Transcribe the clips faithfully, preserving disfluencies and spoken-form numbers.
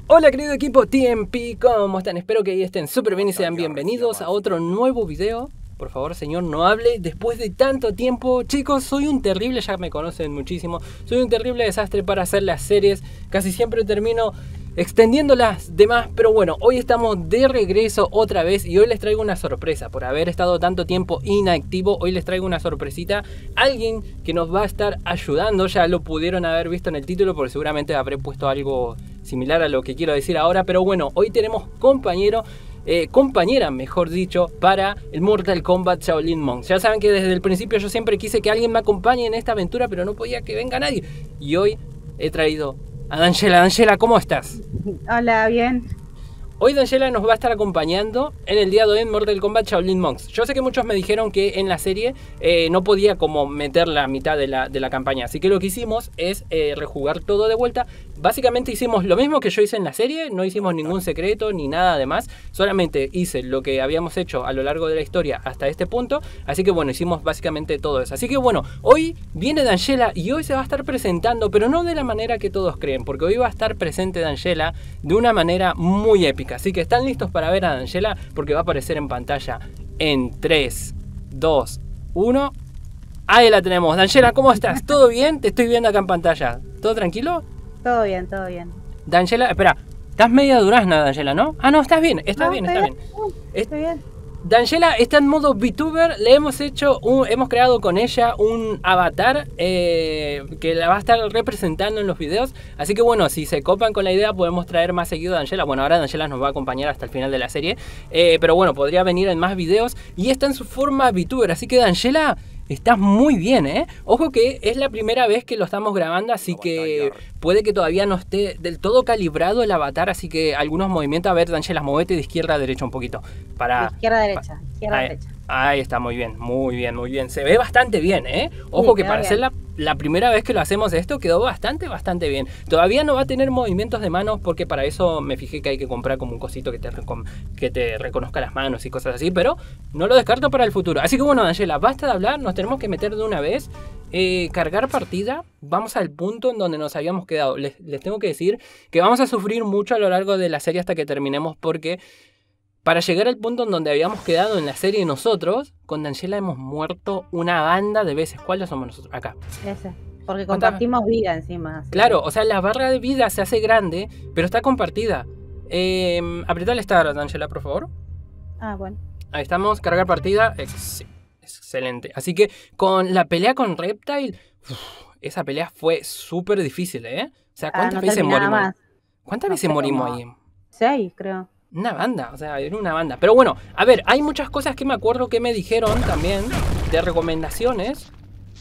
Hola querido equipo T M P, ¿cómo están? Espero que estén súper bien y sean bienvenidos a otro nuevo video. Por favor, señor, no hable después de tanto tiempo. Chicos, soy un terrible, ya me conocen muchísimo, soy un terrible desastre para hacer las series. Casi siempre termino extendiéndolas de más, pero bueno, hoy estamos de regreso otra vez y hoy les traigo una sorpresa. Por haber estado tanto tiempo inactivo, hoy les traigo una sorpresita. Alguien que nos va a estar ayudando, ya lo pudieron haber visto en el título porque seguramente habré puesto algo similar a lo que quiero decir ahora. Pero bueno, hoy tenemos compañero, eh, compañera mejor dicho, para el Mortal Kombat Shaolin Monks. Ya saben que desde el principio yo siempre quise que alguien me acompañe en esta aventura, pero no podía que venga nadie. Y hoy he traído a Dangela. Dangela, ¿cómo estás? Hola, bien. Hoy Dangela nos va a estar acompañando en el día de hoy en Mortal Kombat Shaolin Monks. Yo sé que muchos me dijeron que en la serie eh, no podía como meter la mitad de la, de la campaña. Así que lo que hicimos es eh, rejugar todo de vuelta. Básicamente hicimos lo mismo que yo hice en la serie. No hicimos ningún secreto ni nada de más. Solamente hice lo que habíamos hecho a lo largo de la historia hasta este punto. Así que bueno, hicimos básicamente todo eso. Así que bueno, hoy viene Dangela y hoy se va a estar presentando, pero no de la manera que todos creen. Porque hoy va a estar presente Dangela de una manera muy épica. Así que están listos para ver a Dangela porque va a aparecer en pantalla en tres, dos, uno. Ahí la tenemos. Dangela, ¿cómo estás? ¿Todo bien? Te estoy viendo acá en pantalla. ¿Todo tranquilo? Todo bien, todo bien. Dangela, espera, estás media durazna, Dangela, ¿no? Ah, no, estás bien, estás No, bien, estoy estás bien. bien. Estoy bien. Dangela está en modo VTuber, le hemos hecho, un, hemos creado con ella un avatar eh, que la va a estar representando en los videos. Así que bueno, si se copan con la idea podemos traer más seguido a Dangela. Bueno, ahora Dangela nos va a acompañar hasta el final de la serie, eh, pero bueno, podría venir en más videos y está en su forma VTuber. Así que Dangela, estás muy bien, ¿eh? Ojo que es la primera vez que lo estamos grabando, así que puede que todavía no esté del todo calibrado el avatar, así que algunos movimientos, a ver, Dangela, movete de izquierda a derecha un poquito. Para... De izquierda a derecha, izquierda a ahí, derecha. Ahí está, muy bien, muy bien, muy bien. Se ve bastante bien, ¿eh? Ojo Sí, que para bien. ser la, la primera vez que lo hacemos esto quedó bastante, bastante bien. Todavía no va a tener movimientos de manos porque para eso me fijé que hay que comprar como un cosito que te, que te reconozca las manos y cosas así, pero no lo descarto para el futuro. Así que bueno, Dangela, basta de hablar, nos tenemos que meter de una vez. Eh, cargar partida, vamos al punto en donde nos habíamos quedado. Les, les tengo que decir que vamos a sufrir mucho a lo largo de la serie hasta que terminemos porque... para llegar al punto en donde habíamos quedado en la serie nosotros, con Dangela hemos muerto una banda de veces. ¿Cuáles somos nosotros? Acá. Ese. Porque compartimos vida encima. Así. Claro, o sea, la barra de vida se hace grande, pero está compartida. Eh, apretale Start, Dangela, por favor. Ah, bueno. Ahí estamos, cargar partida. Ex excelente. Así que con la pelea con Reptile, uf, esa pelea fue súper difícil, ¿eh? O sea, ¿cuántas ah, no veces morimos? más. ¿Cuántas no veces sé, morimos ahí? Seis, creo. Una banda, o sea, era una banda. Pero bueno, a ver, hay muchas cosas que me acuerdo que me dijeron también de recomendaciones.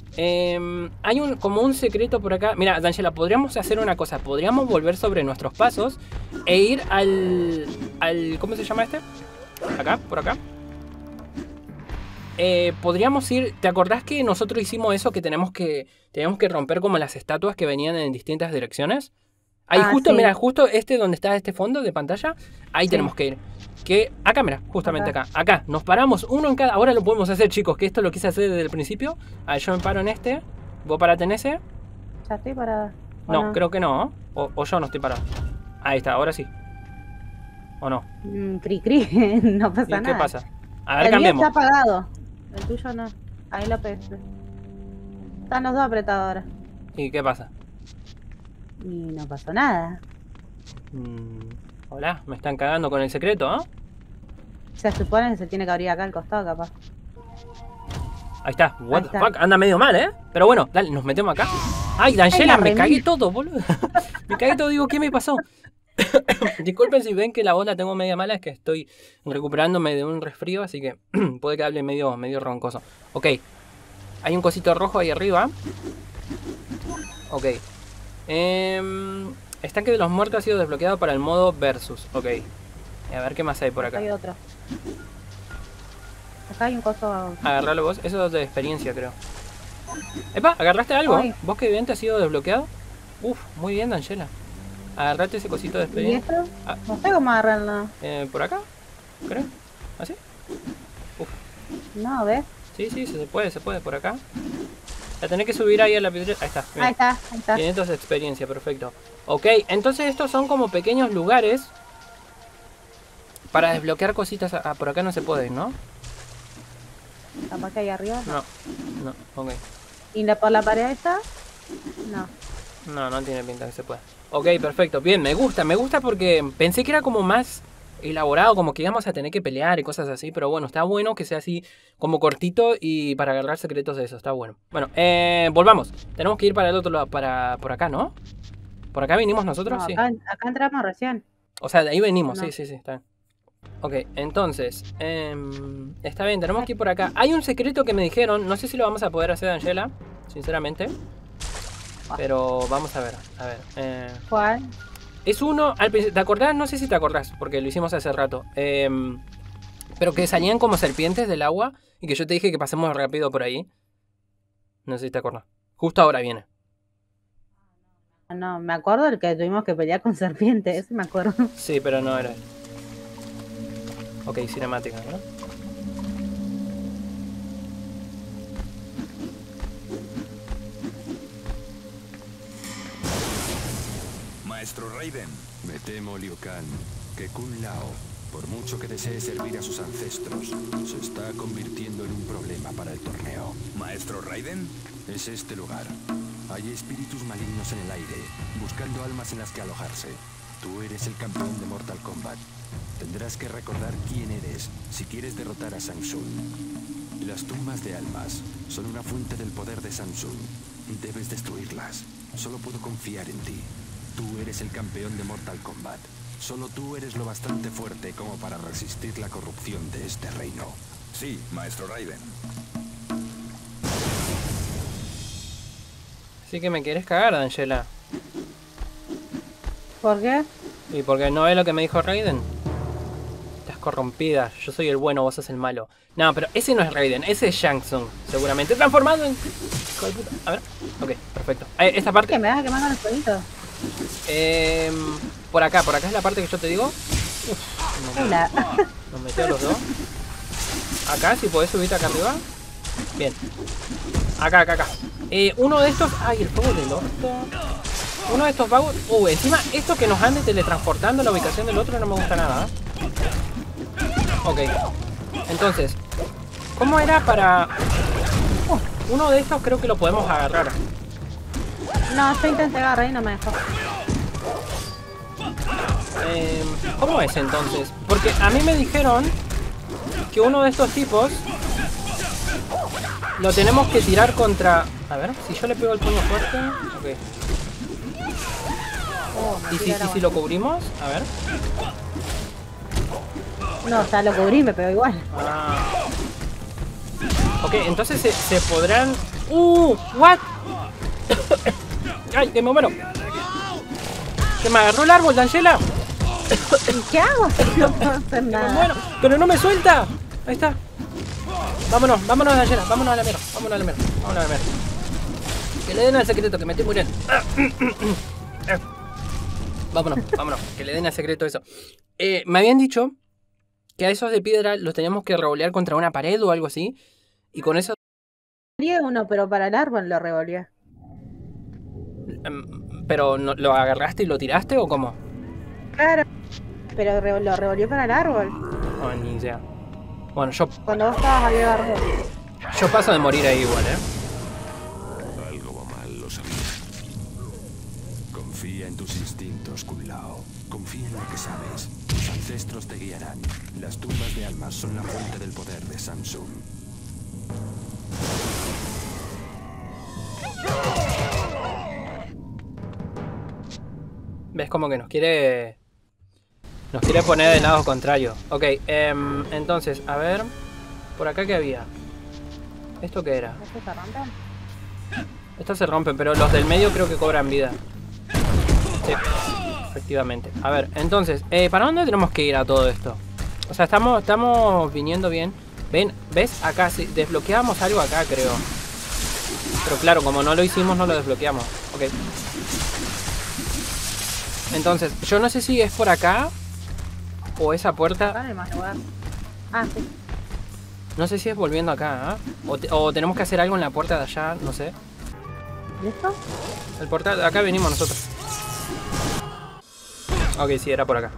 Eh, hay un como un secreto por acá. Mira, Dangela, podríamos hacer una cosa. Podríamos volver sobre nuestros pasos e ir al... al ¿cómo se llama este? Acá, por acá. Eh, podríamos ir... ¿Te acordás que nosotros hicimos eso? Que tenemos que, tenemos que romper como las estatuas que venían en distintas direcciones. Ahí ah, justo, sí. mira, justo este donde está este fondo de pantalla, ahí sí. Tenemos que ir. Que acá, mira, justamente acá. acá. Acá, nos paramos uno en cada. Ahora lo podemos hacer, chicos, que esto lo quise hacer desde el principio. Ahí yo me paro en este. ¿Vos parate en ese? Ya estoy parada. No, no, creo que no. O, o yo no estoy parado. Ahí está, ahora sí. ¿O no? Mm, cri cri, no pasa ¿Y nada. qué pasa? A ver, el cambiemos. mío está apagado. El tuyo no. Ahí lo pese. Están los dos apretados ahora. ¿Y qué pasa? Y no pasó nada. Mm, hola, me están cagando con el secreto, ¿eh? Se supone que se tiene que abrir acá al costado, capaz. Ahí está. What Ahí the está. fuck, anda medio mal, ¿eh? Pero bueno, dale, nos metemos acá. Ay, Dangela, me cagué todo, boludo. Me cagué todo, digo, ¿qué me pasó? Disculpen si ven que la voz la tengo media mala, es que estoy recuperándome de un resfrío, así que puede que hable medio, medio roncoso. Ok, hay un cosito rojo ahí arriba. Ok. Eh, estanque de los muertos ha sido desbloqueado para el modo versus. Ok. A ver qué más hay por acá. Acá hay otro. Acá hay un coso. Agarralo vos, eso es de experiencia, creo. Epa, ¿agarraste algo? Ay. ¿Vos que bien te ha sido desbloqueado? Uf, muy bien, Dangela. Agarrate ese cosito de ¿Y experiencia. esto? Ah, No sé cómo agarrarlo. eh, ¿Por acá? ¿Creo? ¿Así? Uf. No, ¿ves? Sí, sí, se puede, se puede, por acá. La tenés que subir ahí a la piedra. Ahí está. Bien. Ahí está, ahí está. quinientos de experiencia, perfecto. Ok, entonces estos son como pequeños lugares para desbloquear cositas. Ah, por acá no se puede, ¿no? Capaz que ahí arriba. No, no, ok. ¿Y la, por la pared esta? No. No, no tiene pinta que se pueda. Ok, perfecto. Bien, me gusta, me gusta porque pensé que era como más elaborado, como que íbamos a tener que pelear y cosas así, pero bueno, está bueno que sea así como cortito y para agarrar secretos de eso, está bueno. Bueno, eh, volvamos. Tenemos que ir para el otro lado, para por acá, ¿no? ¿Por acá vinimos nosotros? No, Sí. acá, acá entramos recién. O sea, de ahí venimos, No. sí, sí, sí, está bien. Ok, entonces, eh, está bien, tenemos que ir por acá. Hay un secreto que me dijeron, no sé si lo vamos a poder hacer, Angela, sinceramente. Pero vamos a ver, a ver. Eh, ¿Cuál? es uno, al principio, ¿te acordás? No sé si te acordás, porque lo hicimos hace rato. Eh, pero que salían como serpientes del agua y que yo te dije que pasemos rápido por ahí. No sé si te acordás. Justo ahora viene. No, me acuerdo del que tuvimos que pelear con serpientes, ese me acuerdo. Sí, pero no era. Ok, cinemática, ¿no? Maestro Raiden. Me temo, Liu Kang, que Kung Lao, por mucho que desee servir a sus ancestros, se está convirtiendo en un problema para el torneo. Maestro Raiden. Es este lugar. Hay espíritus malignos en el aire, buscando almas en las que alojarse. Tú eres el campeón de Mortal Kombat. Tendrás que recordar quién eres si quieres derrotar a Shang Tsung. Las tumbas de almas son una fuente del poder de Shang Tsung. Debes destruirlas. Solo puedo confiar en ti. Tú eres el campeón de Mortal Kombat. Solo tú eres lo bastante fuerte como para resistir la corrupción de este reino. Sí, Maestro Raiden. Sí que me quieres cagar, Angela. ¿Por qué? ¿Y porque no es lo que me dijo Raiden? Estás corrompida, yo soy el bueno, vos sos el malo. No, pero ese no es Raiden, ese es Shang Tsung. Seguramente transformado en... Hijo de puta. A ver, ok, perfecto. Eh, esta parte... ¿Qué me vas a quemar con el fueguito? Eh, por acá, por acá es la parte que yo te digo. Uf, nos, Hola. nos metió a los dos. Acá, si podés subirte acá arriba. Bien. Acá, acá, acá. Eh, uno de estos... Ay, el fuego del orto. Uno de estos vagos... Uh, encima esto que nos ande teletransportando a la ubicación del otro no me gusta nada. Ok. Entonces, ¿cómo era para...? Uh, uno de estos creo que lo podemos agarrar. No, yo intenté agarrar y no me dejó. Eh, ¿Cómo es entonces? Porque a mí me dijeron que uno de estos tipos lo tenemos que tirar contra... A ver, si yo le pego el puño fuerte... Ok. Oh, me ¿Y si, tira y la si lo cubrimos? A ver. No, o sea, lo cubrí, me pegó igual. Ah. Ok, entonces se, se podrán... ¡Uh! ¿What? ¡Ay, que me muero! ¡Se me agarró el árbol, Angela! ¿Y qué hago? No puedo hacer ¡Me nada. muero! ¡Pero no me suelta! Ahí está. Vámonos, vámonos, Angela. Vámonos a la mierda. Vámonos a la mierda. Vámonos a la mierda. Que le den al secreto, que me estoy muriendo. Vámonos, vámonos. Que le den al secreto eso. Eh, me habían dicho que a esos de piedra los teníamos que revolear contra una pared o algo así. Y con eso... Revolví uno, pero para el árbol lo revolví. em, ¿Pero no, lo agarraste y lo tiraste o cómo? Claro. Pero re- lo revolvió para el árbol. No, ni idea. Bueno, yo, Cuando vos estabas ahí abajo. yo paso de morir ahí igual, ¿eh? Algo va mal, lo sabía. Confía en tus instintos, Kung Lao. Confía en lo que sabes. Tus ancestros te guiarán. Las tumbas de almas son la fuente del poder de Shang Tsung. ¿Ves como que nos quiere... Nos quiere poner del lado contrario. Ok, em, entonces, a ver... Por acá, ¿qué había? ¿Esto qué era? ¿Estos se rompen? Estos se rompen, pero los del medio creo que cobran vida. Sí, efectivamente. A ver, entonces, eh, ¿para dónde tenemos que ir a todo esto? O sea, estamos, estamos viniendo bien. ¿Ven? ¿Ves? Acá sí, desbloqueamos algo acá, creo. Pero claro, como no lo hicimos, no lo desbloqueamos. Ok. Entonces, yo no sé si es por acá o esa puerta. Acá no hay más lugar. Ah, sí. No sé si es volviendo acá, ¿eh? o, te, o tenemos que hacer algo en la puerta de allá, no sé. ¿Listo? El portal, acá venimos nosotros. Ok, sí, era por acá.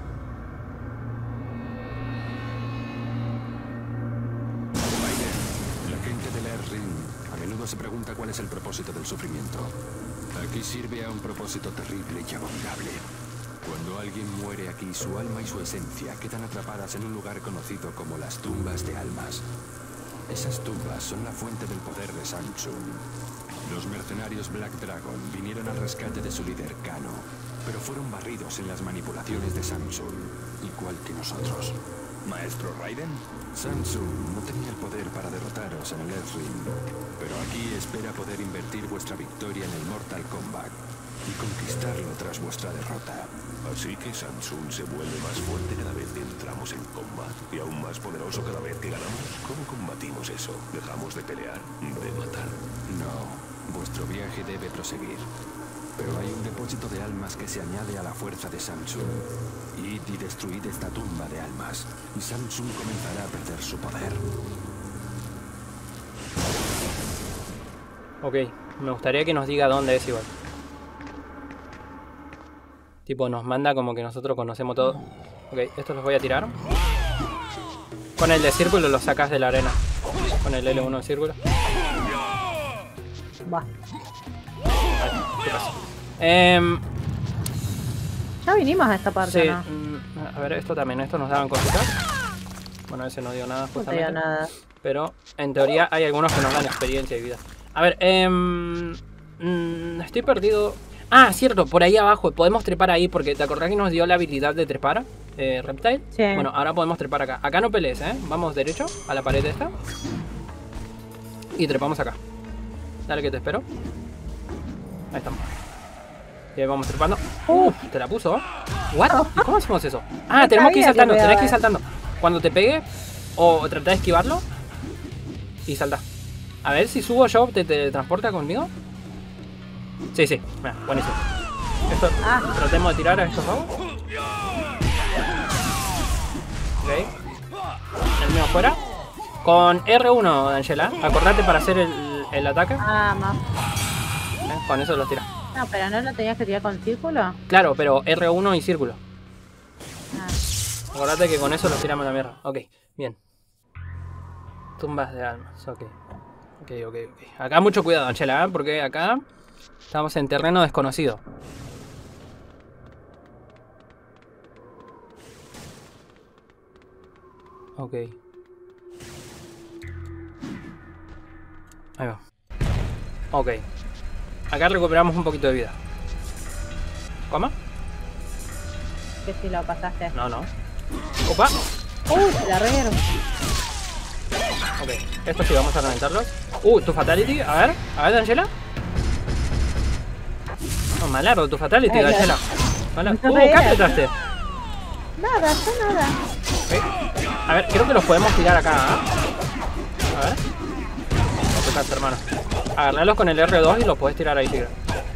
La gente del Errin a menudo se pregunta cuál es el propósito del sufrimiento. Aquí sirve a un propósito terrible y abominable. Cuando alguien muere aquí, su alma y su esencia quedan atrapadas en un lugar conocido como las tumbas de almas. Esas tumbas son la fuente del poder de Samsung. Los mercenarios Black Dragon vinieron al rescate de su líder Kano, pero fueron barridos en las manipulaciones de Samsung, igual que nosotros. ¿Maestro Raiden? Samsung no tenía el poder para derrotaros en el Earthring, pero aquí espera poder invertir vuestra victoria en el Mortal Kombat y conquistarlo tras vuestra derrota. Así que Samsung se vuelve más fuerte cada vez que entramos en combate y aún más poderoso cada vez que ganamos. ¿Cómo combatimos eso? ¿Dejamos de pelear? ¿De matar? No, vuestro viaje debe proseguir. Pero hay un depósito de almas que se añade a la fuerza de Samsung. Id y destruid esta tumba de almas, y Samsung comenzará a perder su poder. Ok, me gustaría que nos diga dónde es igual. Tipo, nos manda como que nosotros conocemos todo. Ok, estos los voy a tirar. Con el de círculo los sacas de la arena. Con el L uno de círculo. Va. ¿Qué pasa? Eh, Ya vinimos a esta parte, sí, ¿no? mm, a ver, esto también. Esto nos daban cositas. Bueno, ese no dio nada No te justamente. dio nada. Pero en teoría hay algunos que nos dan experiencia y vida. A ver, eh, mm, estoy perdido. Ah, cierto, por ahí abajo. Podemos trepar ahí porque ¿te acordás que nos dio la habilidad de trepar? Eh, Reptile. Sí. Bueno, ahora podemos trepar acá. Acá no pelees, ¿eh? Vamos derecho a la pared esta. Y trepamos acá. Dale que te espero. Ahí estamos. Y ahí vamos trepando. Uf, te la puso. ¿What? ¿Y cómo hacemos eso? Ah, No tenemos que ir sabía que saltando, me tenés daba que ir eso. saltando. Cuando te pegue, o trata de esquivarlo y salta. A ver si subo yo, ¿te, te transporta conmigo? Sí, sí, mira, buenísimo. Esto, Ah. tratemos de tirar a estos dos. Ok. El mío fuera. Con R uno, Angela. Acordate para hacer el, el ataque. Ah, más. ¿Eh? Con eso los tira. No, pero no lo tenías que tirar con círculo. Claro, pero R uno y círculo. Ah. Acordate que con eso los tiramos a la mierda. Ok, bien. Tumbas de almas, ok. Ok, ok, ok. Acá mucho cuidado, Angela, ¿eh? Porque acá estamos en terreno desconocido. Ok. Ahí va. Ok. Acá recuperamos un poquito de vida. ¿Cómo? Que si lo pasaste. No, no. Opa. Uy, se la reguero. Ok, estos sí, vamos a reventarlos. Uh, tu fatality, a ver, a ver, Angela. No, malardo, tu fatality, Ay, Angela. Malar- no Uh, me ¿qué digas. apretaste? Nada, yo nada. Ok. A ver, creo que los podemos tirar acá, ¿ah? A ver. No te canses, hermano. Agarralos con el R dos y los puedes tirar ahí, tigre.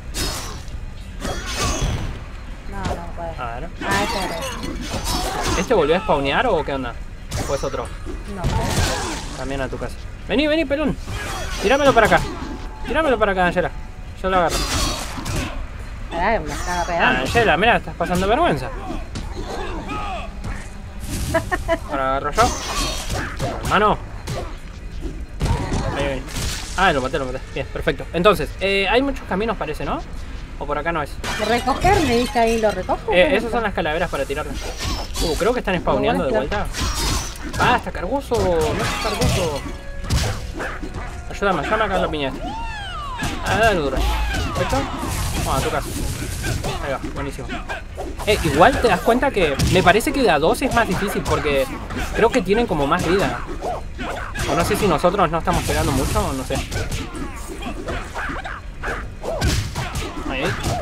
No, no puede. A ver. Ah, ese era. ¿Este volvió a spawnear o qué onda? ¿O es otro? No. También a tu casa. Vení, vení, pelón. Tíramelo para acá. Tíramelo para acá, Angela. Yo lo agarro. Pará, que me está Ah, pegando. Angela, mira, estás pasando vergüenza. Ahora agarro yo. Hermano. Ahí, ahí. Ah, lo maté, lo maté. Bien, perfecto. Entonces, eh, hay muchos caminos parece, ¿no? O por acá no es. ¿De recoger? ¿Me dice ahí lo recojo? Eh, esas son las calaveras para tirarlas. Uh, creo que están spawneando de vuelta. Ah, está cargoso. No está cargoso. Ayúdame, ayúdame a caer la piña. Ah, dale duro. ¿Perfecto? Vamos a tu casa. Ahí va, buenísimo. Eh, igual te das cuenta que me parece que de a dos es más difícil porque creo que tienen como más vida. O no sé si nosotros no estamos pegando mucho o no sé. Ahí.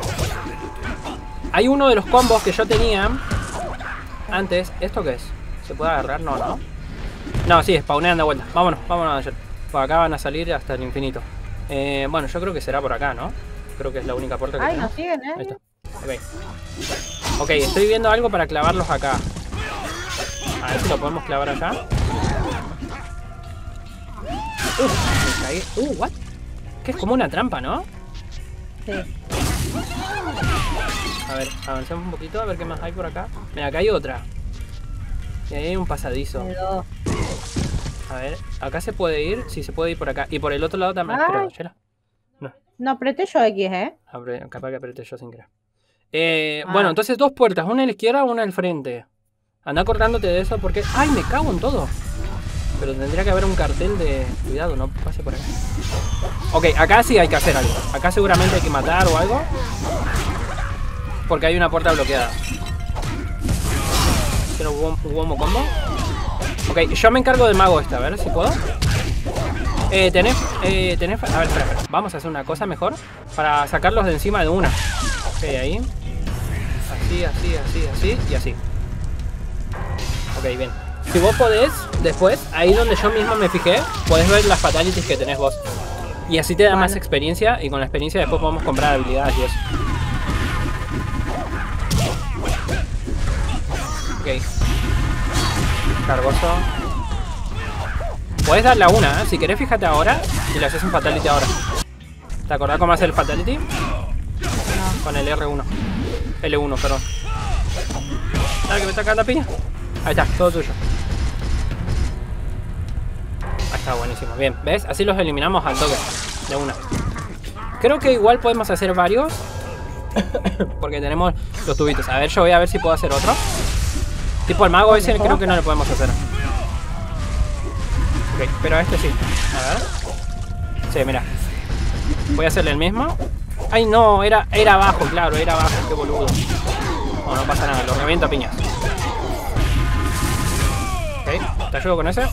Hay uno de los combos que yo tenía antes. ¿Esto qué es? ¿Se puede agarrar? No, no. No, sí, spawnean de vuelta. Vámonos, vámonos ayer. Por acá van a salir hasta el infinito. Eh, bueno, yo creo que será por acá, ¿no? Creo que es la única puerta que Ay, tenemos. nos siguen, ¿eh? Ahí está. Ok. Ok, estoy viendo algo para clavarlos acá. A ver si lo podemos clavar allá. Uf, me caí. Uh, what? Que es como una trampa, ¿no? Sí. A ver, avancemos un poquito a ver qué más hay por acá. Mira, acá hay otra. Y ahí hay un pasadizo. Hay dos. A ver, acá se puede ir. Sí, se puede ir por acá. Y por el otro lado también. Ay. Espera, Chela. No, No apreté yo X, ¿eh? abre- capaz que apreté yo sin querer. Eh, Ah. Bueno, entonces dos puertas. Una a la izquierda, una al frente. Anda acordándote de eso porque... ¡Ay, me cago en todo! Pero tendría que haber un cartel de... Cuidado, no pase por acá. Ok, acá sí hay que hacer algo. Acá seguramente hay que matar o algo. Porque hay una puerta bloqueada. ¿Quiero un Womo combo? Ok, yo me encargo del mago este, a ver si puedo. Eh, tenés... Eh, tenés... A ver, espera, espera. Vamos a hacer una cosa mejor. Para sacarlos de encima de una. Ok, ahí. Así, así, así, así y así. Ok, bien. Si vos podés, después, ahí donde yo mismo me fijé, podés ver las fatalities que tenés vos. Y así te da más experiencia, y con la experiencia después podemos comprar habilidades y eso. Ok. Cargoso. Podés darle a una, ¿eh? Si querés, fíjate ahora y le haces un fatality ahora. ¿Te acordás cómo hacer el fatality? No. Con el R uno. L uno, perdón. Dale, que me está cagando la piña. Ahí está, todo tuyo. Ahí está, buenísimo. Bien, ¿ves? Así los eliminamos al toque. De una. Creo que igual podemos hacer varios. Porque tenemos los tubitos. A ver, yo voy a ver si puedo hacer otro. Tipo el mago ese creo que no le podemos hacer. Ok, pero a este sí. A ver. Sí, mira. Voy a hacerle el mismo. Ay, no, era, era abajo, claro, era abajo. Qué boludo. No, no pasa nada, lo reviento a piñas. Ok, te ayudo con ese.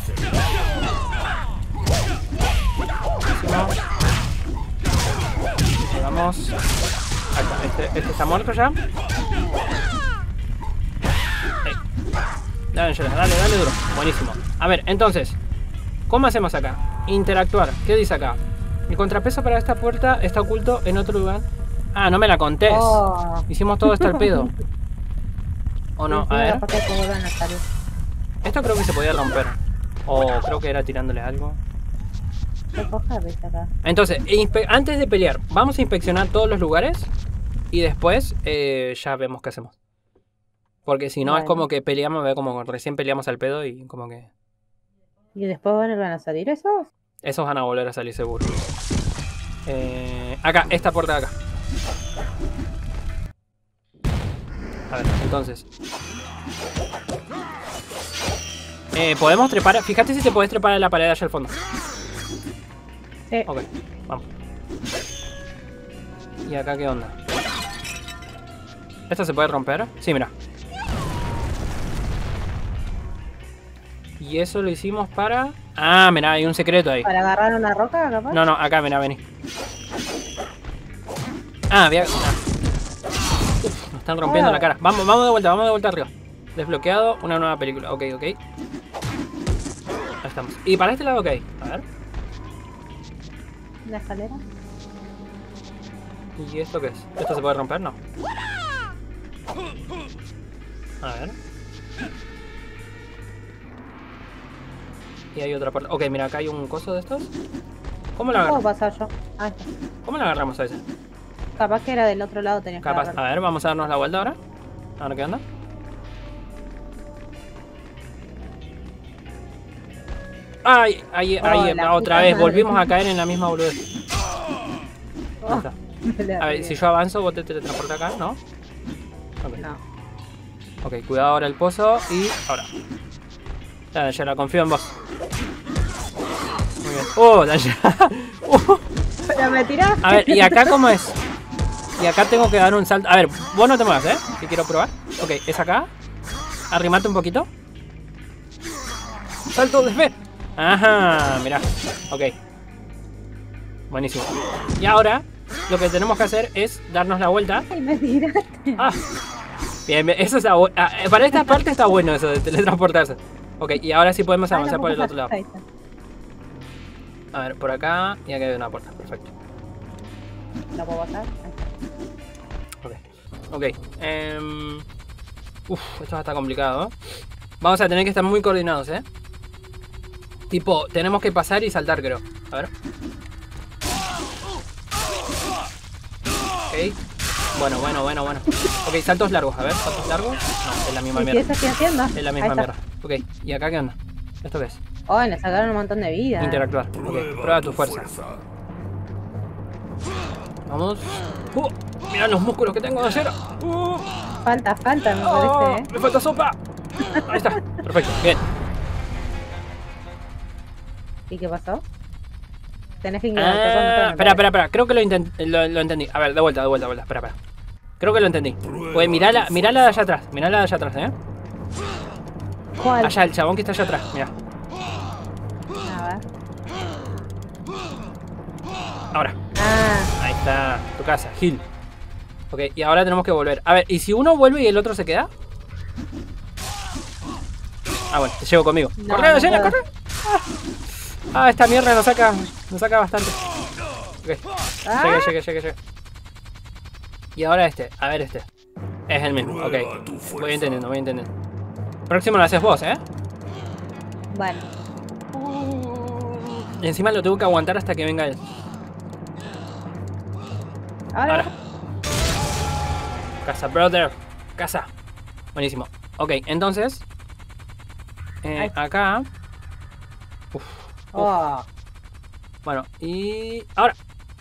Vamos. Ahí está, este, este está muerto ya. Hey. Dale, dale, dale duro. Buenísimo. A ver, entonces, ¿cómo hacemos acá? Interactuar. ¿Qué dice acá? El contrapeso para esta puerta está oculto en otro lugar. Ah, no me la contés. Oh. Hicimos todo esto al pedo. ¿O no? A ver. Esto creo que se podía romper. O creo que era tirándole algo. Entonces, antes de pelear, vamos a inspeccionar todos los lugares. Y después eh, ya vemos qué hacemos. Porque si no, bueno, es como que peleamos, ve como recién peleamos al pedo y como que... ¿Y después van a salir esos? Esos van a volver a salir seguro. Eh, acá, esta puerta de acá. A ver, entonces. Eh, podemos trepar. Fíjate si te puedes trepar a la pared allá al fondo. Sí. Ok, vamos. ¿Y acá qué onda? ¿Esto se puede romper? Sí, mira. Y eso lo hicimos para... Ah, mira, hay un secreto ahí. ¿Para agarrar una roca, capaz? No, no, acá, mira, vení. Ah, había... Ah. Uf, nos están rompiendo oh. la cara. Vamos, vamos de vuelta, vamos de vuelta arriba. Desbloqueado, una nueva película. Ok, ok. Ahí estamos. Y para este lado, ok. A ver. ¿La escalera? ¿Y esto qué es? ¿Esto se puede romper? No. A ver. Y hay otra puerta. Ok, mira, acá hay un coso de estos. ¿Cómo lo agarramos? ¿Puedo pasar yo? Ah, está. ¿Cómo lo agarramos a ese? Capaz que era del otro lado, tenías que Capaz. agarrar. A ver, vamos a darnos la vuelta ahora. A ver qué onda. Ay, ay, ay, oh, otra vez. Volvimos a caer en la misma boludez. Oh, a ver, si yo avanzo, vos te teletransportas acá, ¿no? Okay. No. Ok, cuidado ahora el pozo y ahora. Ya, ya la confío en vos. Muy bien. ¡Oh, Daya! uh. Pero me tiraste. A ver, ¿y acá cómo es? Y acá tengo que dar un salto. A ver, vos no te muevas, ¿eh? Que quiero probar. Ok, es acá. Arrimate un poquito. Salto de fe. Ajá, mirá. Ok. Buenísimo. Y ahora, lo que tenemos que hacer es darnos la vuelta. Ay, me tiraste. Ah. Bien, bien, eso está bueno. Ah, para esta parte está bueno eso de teletransportarse. Ok, y ahora sí podemos avanzar por el otro lado. A ver, por acá y acá hay una puerta, perfecto. ¿La puedo pasar? Ok, ok. Um, uf, esto está complicado, ¿eh? Vamos a tener que estar muy coordinados, ¿eh? Tipo, tenemos que pasar y saltar, creo. A ver. Ok. Bueno, bueno, bueno, bueno. Ok, saltos largos. A ver, saltos largos. No, es la misma ¿Y qué mierda. estoy haciendo? Es la Ahí misma está. mierda. Ok, ¿y acá qué onda? ¿Esto qué es? Oh, le sacaron un montón de vida. Interactuar. Ok, prueba tu fuerza. Vamos. Uh, mira los músculos que tengo de ayer. Uh, Falta, falta, me oh, parece. ¿eh? me falta sopa. Ahí está. Perfecto. Bien. ¿Y qué pasó? Tenés que ignorar todo, no te Ah, metas. espera, espera, espera. Creo que lo, intent- lo, lo entendí. A ver, de vuelta, de vuelta, de vuelta. Espera, espera. Creo que lo entendí. Pues mirala, mirala de allá atrás. Mirala de allá atrás, ¿eh? ¿Cuál? Allá, el chabón que está allá atrás. Mira. A ver. Ahora. Ah, Ahí está. Tu casa. Hill. Ok, y ahora tenemos que volver. A ver, ¿y si uno vuelve y el otro se queda? Ah, bueno, te llevo conmigo. No, ¡Corre, no Dayana, puedo. corre! Ah, esta mierda nos saca, nos saca bastante. Ok, Ah. llegué, llegué, llegué, llegué. Y ahora este, a ver este. Es el mismo, ok. Voy entendiendo, voy entendiendo. Próximo lo haces vos, ¿eh? bueno. Y encima lo tengo que aguantar hasta que venga él. Ahora. Ahora. Casa, brother. Casa. Buenísimo. Ok, entonces. Eh, Ay. acá. Uf. Oh. Bueno, y. Ahora.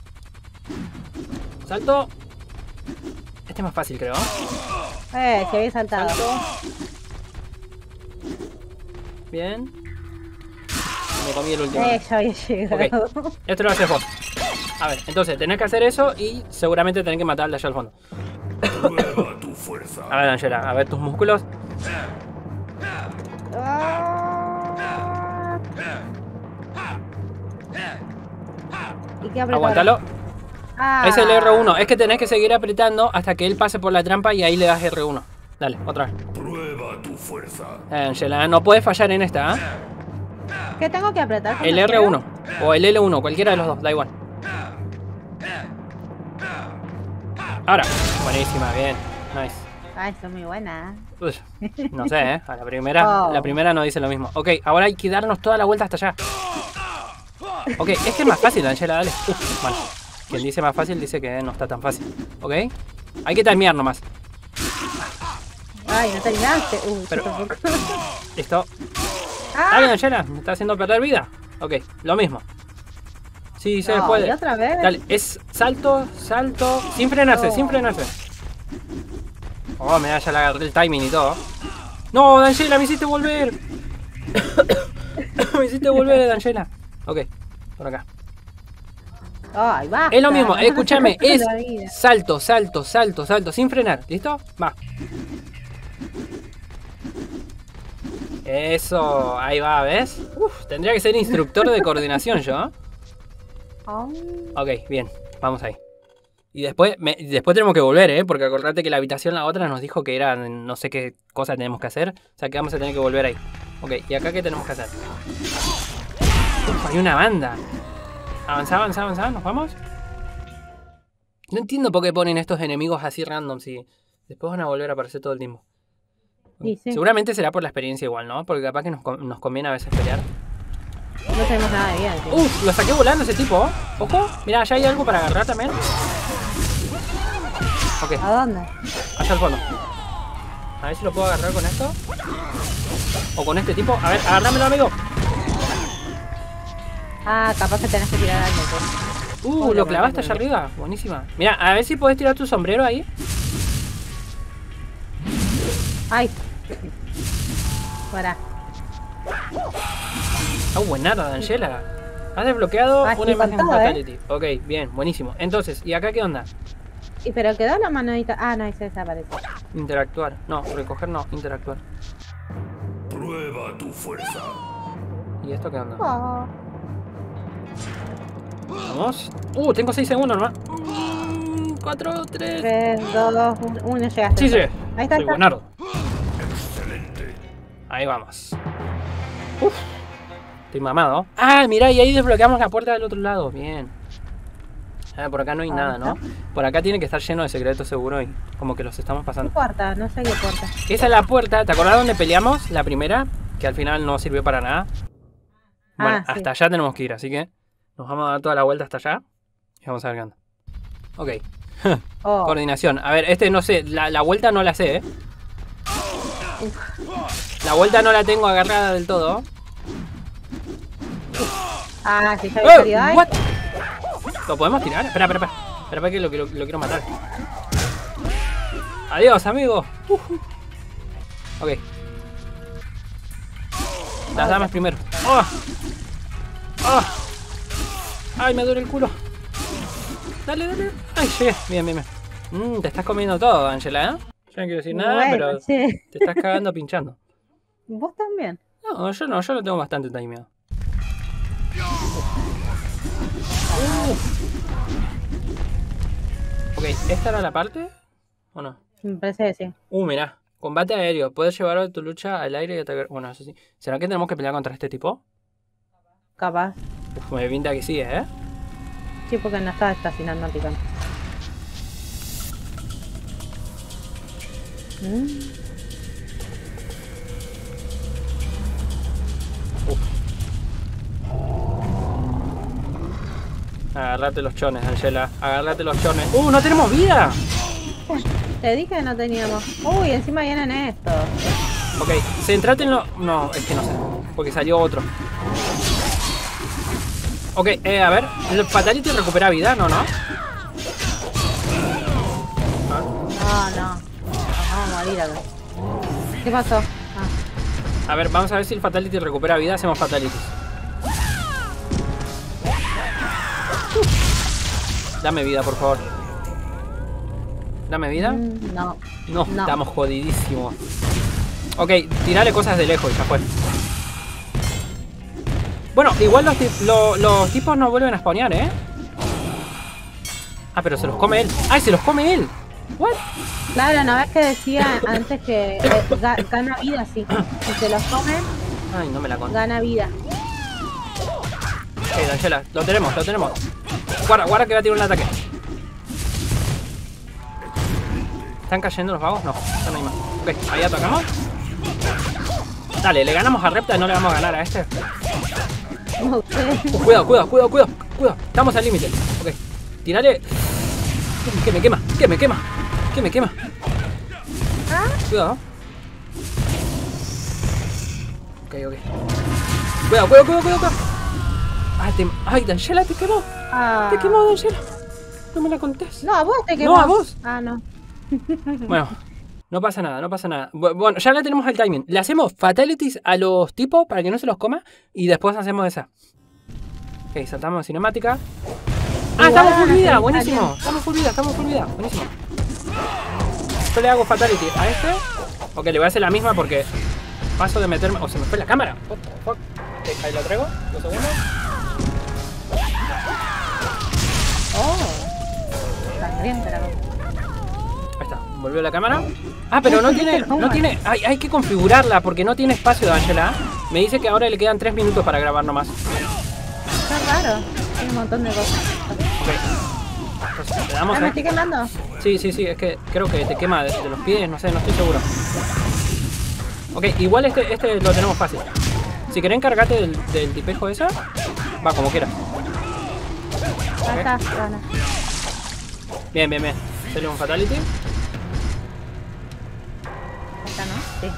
Salto. Este es más fácil, creo. Eh, que había saltado. Salto. Bien. Me comí el último. Eh, ya había llegado. Esto lo haces vos. A ver, entonces tenés que hacer eso y seguramente tenés que matarle allá al fondo. Prueba tu fuerza. A ver, Angela, a ver tus músculos. Ah. ¿Y qué apretó? Aguántalo. Ah. Es el R uno. Es que tenés que seguir apretando hasta que él pase por la trampa y ahí le das R uno. Dale, otra vez. Prueba tu fuerza. Eh, Angela, no puedes fallar en esta, ¿eh? ¿Qué tengo que apretar? El R uno o el L uno, cualquiera de los dos, da igual. Ahora. Buenísima, bien. Nice. Ay, son muy buenas. Uy, no sé, ¿eh? A la primera, Oh. la primera no dice lo mismo. Ok, ahora hay que darnos toda la vuelta hasta allá. Ok, es que es más fácil, Angela, dale. Uf, bueno. Quien dice más fácil dice que no está tan fácil. Ok. Hay que timear nomás. Ay, no terminaste. Uy, Pero- yo tampoco. Listo. Ah, Dale, Angela, me está haciendo perder vida. Ok, lo mismo. Sí, se no, puede. ¿y otra vez? Dale, es salto, salto, sin frenarse, No. sin frenarse. Oh, mira, ya le agarré el timing y todo. No, Angela, me hiciste volver. Me hiciste volver, Angela. Ok, por acá. Ay, basta. Es lo mismo, no escúchame, te es la vida. salto, salto, salto, salto, sin frenar. ¿Listo? Va. Eso, ahí va, ¿ves? Uf, tendría que ser instructor de coordinación yo, ¿eh? Ay. Ok, bien, vamos ahí. Y después, me- después tenemos que volver, ¿eh? Porque acordate que la habitación, la otra, nos dijo que era no sé qué cosa tenemos que hacer. O sea que vamos a tener que volver ahí. Ok, ¿y acá qué tenemos que hacer? Uf, hay una banda. Avanza, avanza, avanza, ¿nos vamos? No entiendo por qué ponen estos enemigos así random si después van a volver a aparecer todo el tiempo. Sí, sí. Seguramente será por la experiencia igual, ¿no? Porque capaz que nos, con- nos conviene a veces pelear. No tenemos nada de vida. tío. Uf, lo saqué volando ese tipo. Ojo, mira, allá hay algo para agarrar también. Ok, ¿A dónde? allá al fondo. A ver si lo puedo agarrar con esto. O con este tipo. A ver, agárramelo, amigo. Ah, capaz que tenés que tirar algo. pues. Uh, Hola, lo clavaste bueno, allá arriba. Buenísima. Mira, a ver si podés tirar tu sombrero ahí. Ay. Para. Ah, buenarda, Angela. Has desbloqueado Ah, una estoy imagen contada, fatality. Ok, bien, buenísimo. Entonces, ¿y acá qué onda? Y pero quedó la manadita. Ah, no, ahí se desapareció. Interactuar. No, recoger no, interactuar. Prueba tu fuerza. ¿Y esto qué onda? Oh. Vamos. Uh, tengo seis segundos nomás. cuatro, tres. tres, dos, uno, llegaste. Sí, sí. Ahí está, Soy ahí está. buenardo. Excelente. Ahí vamos. Uf. Estoy mamado. Ah, mirá, y ahí desbloqueamos la puerta del otro lado. Bien. Ah, por acá no hay Ah, nada, ¿no? Por acá tiene que estar lleno de secretos seguro y como que los estamos ¿Qué pasando. puerta? No sé qué puerta. Esa es la puerta. ¿Te acordás donde peleamos? La primera, que al final no sirvió para nada. Bueno, Ah, sí. hasta allá tenemos que ir, así que nos vamos a dar toda la vuelta hasta allá y vamos a ver qué onda. Ok. Oh. Coordinación. A ver, este no sé, la, la vuelta no la sé, ¿eh? La vuelta no la tengo agarrada del todo. Ah, sí, ya ¡Eh! había salido. ¿What? ¿Lo podemos tirar? Espera, espera, espera. Espera, espera que lo, lo, lo quiero matar. Adiós, amigo. Uh -huh. Ok. Las damas primero. ¡Oh! ¡Oh! ¡Ay, me duele el culo! Dale, dale. ¡Ay, llegué! Bien, bien, bien. Mm, te estás comiendo todo, Angela, ¿eh? Yo no quiero decir nada, Bueno, pero sí. te estás cagando pinchando. Vos también. No, yo no, yo lo tengo bastante timeado. Ok, ¿esta era la parte? ¿O no? Me parece que sí. Uh, mirá. Combate aéreo. Puedes llevar tu lucha al aire y atacar. Bueno, eso sí. ¿Será que tenemos que pelear contra este tipo? Capaz. Uf, me pinta que sí, ¿eh? Sí, porque no estaba estacionando picante. Mm. Agarrate los chones, Angela. Agarrate los chones. ¡Uh, no tenemos vida! Te dije que no teníamos. Uy, encima vienen estos. Ok, centrate en lo... No, es que no sé. Porque salió otro. Ok, eh, a ver. ¿El Fatality recupera vida? No, no. No, no. Nos vamos a morir acá. ¿Qué pasó? Ah. A ver, vamos a ver si el Fatality recupera vida. Hacemos Fatality. Dame vida, por favor. Dame vida. Mm, no. No, No. estamos jodidísimos. Ok, tirale cosas de lejos y ya fue. Bueno, igual los, lo, los tipos no vuelven a spawnear, ¿eh? Ah, pero se los come él. ¡Ay, se los come él! ¿What? Claro, ¿no ves que decía antes que eh, ga gana vida? Sí. Si se los comen, Ay, no me la conté. gana vida. Ok, Angela, lo tenemos, lo tenemos. Guarda, guarda que va a tirar un ataque. ¿Están cayendo los vagos? No, están ahí más. Ok, ahí atacamos. Dale, le ganamos a Repta y no le vamos a ganar a este. No sé. Uh, cuidado, cuidado, cuidado, cuidado, cuidado. Estamos al límite. Ok, tirale. Que me quema, que me quema, que me quema. ¿Ah? Cuidado. Ok, ok. Cuidado, cuidado, cuidado, cuidado. Ay, te... Ay, Angela, te quemó. Ah. Te quemó, Angela. No me la contés. No, a vos te quemó. No, a vos. Ah, no. Bueno, no pasa nada, no pasa nada. Bu- Bueno, ya le tenemos el timing. Le hacemos fatalities a los tipos para que no se los coma y después hacemos esa. Ok, saltamos cinemática. Ah, estamos full vida, buenísimo. Estamos full vida, estamos full vida, buenísimo. Yo le hago fatality a este. Ok, le voy a hacer la misma porque paso de meterme... Oh, se me fue la cámara. What the fuck? Ok, ahí lo traigo, dos segundos. Oh. Sangrienta la cosa. Ahí está, volvió la cámara. Ah, pero no tiene, no tiene, hay, hay que configurarla porque no tiene espacio de Angela. Me dice que ahora le quedan tres minutos para grabar nomás. Está raro. Tiene un montón de cosas. Ok. Entonces, le damos Ah, ¿me a... estoy quemando? Sí, sí, sí, es que creo que te quema de, de los pies, no sé, no estoy seguro. Ok, igual este, este lo tenemos fácil. Si querés encargarte del, del tipejo esa, va como quieras. Ahí está, gana. Bien, bien, bien. Sale un fatality. Ahí está, ¿no? Sí.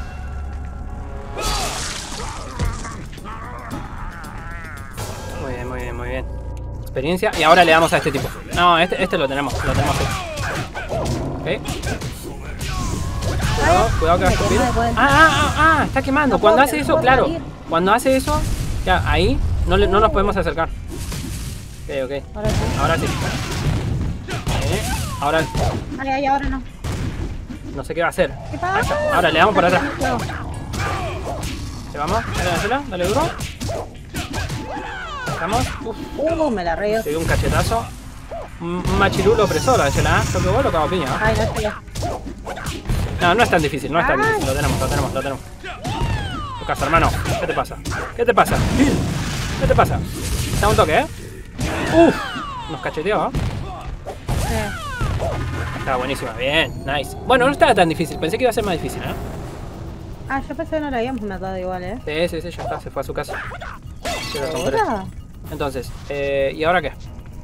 Muy bien, muy bien, muy bien. Experiencia. Y ahora le damos a este tipo. No, este, este lo tenemos, lo tenemos aquí. Ok. Cuidado, cuidado que va a escupir. Ah, ah, ah, ah, está quemando. No Cuando puedo- hace no eso, puedo claro. salir. Cuando hace eso, ya, ahí no, le, no nos podemos acercar. Ok, ok. Ahora sí. Ahora sí. Eh, Ahora Ay, ay, ahora no. no sé qué va a hacer. ¿Qué Ahí pasa? está. Ahora le damos por atrás. No. ¿Le vamos? Dale, Angela, dale duro. Estamos. Uf, Uh, me la reí. te dio un cachetazo. Un un machirulo opresor, Angela. Yo que vos lo cago a piña. ¿eh? Ay, no sé. No, no es tan difícil, no es tan Ay. difícil. Lo tenemos, lo tenemos, lo tenemos. Tu casa, hermano. ¿Qué te pasa? ¿Qué te pasa? ¿Qué te pasa? Da un toque, ¿eh? Uf, nos cacheteó, ¿eh? Sí. Está buenísima, bien, nice. Bueno, no estaba tan difícil, pensé que iba a ser más difícil, ¿eh? Ah, yo pensé que no la habíamos matado igual, ¿eh? Sí, sí, sí, ya está, se fue a su casa. Quiero romper ¿Ahora? esto. Entonces, eh, ¿y ahora qué?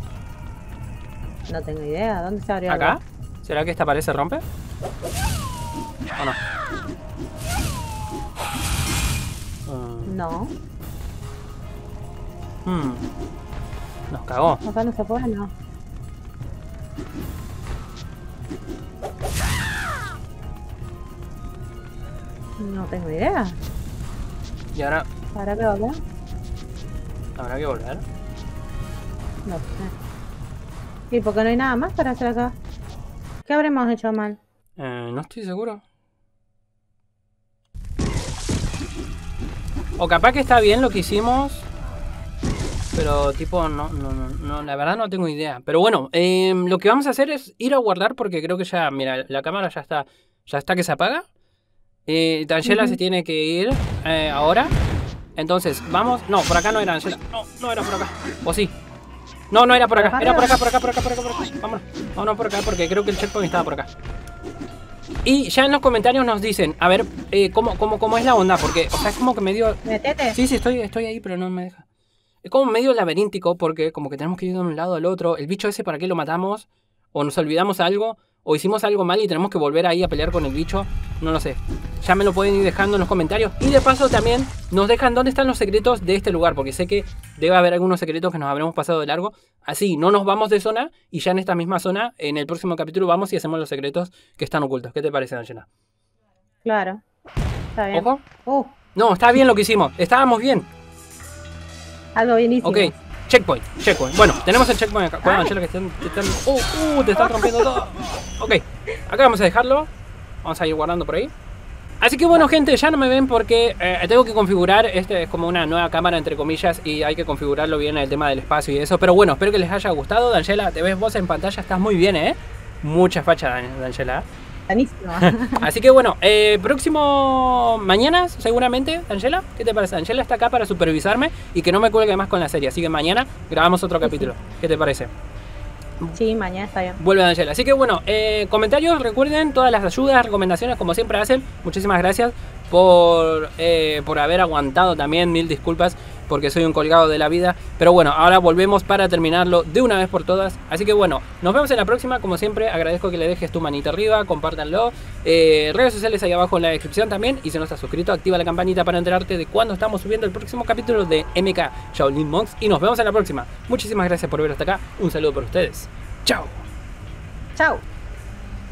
No tengo idea. ¿Dónde se abrió? ¿Acá? algo? ¿Será que esta pared se rompe? ¿O no? Mm, No. hmm. Nos cagó. Acá no se puede, no. No tengo idea. Y ahora ¿Para qué hablar? habrá que volver. No sé. ¿Y por qué no hay nada más para hacer acá? ¿Qué habremos hecho mal? Eh, no estoy seguro. O capaz que está bien lo que hicimos. Pero tipo, no, no, no, no, la verdad no tengo idea. Pero bueno, eh, lo que vamos a hacer es ir a guardar porque creo que ya, mira, la cámara ya está, ya está que se apaga. Eh, Angela Ujú. se tiene que ir eh, ahora. Entonces, vamos. No, por acá no era Angela. No, no era por acá. ¿O sí? No, no era por acá. Era por acá, por acá, por acá, por acá, por acá. Vámonos. Vámonos por acá porque creo que el checkpoint estaba por acá. Y ya en los comentarios nos dicen, a ver, eh, cómo, cómo, cómo es la onda. Porque, o sea, es como que medio... Metete. Sí, sí, estoy, estoy ahí, pero no me deja. Es como medio laberíntico porque como que tenemos que ir de un lado al otro. El bicho ese, ¿para qué lo matamos? O nos olvidamos algo. O hicimos algo mal y tenemos que volver ahí a pelear con el bicho. No lo sé. Ya me lo pueden ir dejando en los comentarios. Y de paso también nos dejan dónde están los secretos de este lugar. Porque sé que debe haber algunos secretos que nos habremos pasado de largo. Así, no nos vamos de zona. Y ya en esta misma zona, en el próximo capítulo, vamos y hacemos los secretos que están ocultos. ¿Qué te parece, Angela? Claro. Está bien. ¿Ojo? Uh, No, está bien lo que hicimos. Estábamos bien. algo bienísimo. Ok, checkpoint, checkpoint. Bueno, tenemos el checkpoint acá. Cuidado, Angela, que están, te están... Uh, uh, te están rompiendo todo. Ok, acá vamos a dejarlo. Vamos a ir guardando por ahí. Así que bueno, gente, ya no me ven porque eh, tengo que configurar. Este es como una nueva cámara, entre comillas, y hay que configurarlo bien en el tema del espacio y eso. Pero bueno, espero que les haya gustado. Angela, te ves vos en pantalla, estás muy bien, ¿eh? Mucha facha, Angela. Buenísimo. Así que bueno, eh, próximo mañana seguramente, Angela, ¿qué te parece? Angela está acá para supervisarme y que no me cuelgue más con la serie, así que mañana grabamos otro capítulo. ¿Qué te parece? Sí, mañana está bien. Vuelve Angela. Así que bueno, eh, comentarios, recuerden todas las ayudas, recomendaciones como siempre hacen. Muchísimas gracias por, eh, por haber aguantado también, mil disculpas porque soy un colgado de la vida. Pero bueno, ahora volvemos para terminarlo de una vez por todas. Así que bueno, nos vemos en la próxima. Como siempre, agradezco que le dejes tu manita arriba, compártanlo. Eh, redes sociales ahí abajo en la descripción también. Y si no estás suscrito, activa la campanita para enterarte de cuando estamos subiendo el próximo capítulo de M K Shaolin Monks. Y nos vemos en la próxima. Muchísimas gracias por ver hasta acá. Un saludo para ustedes. Chao. Chao.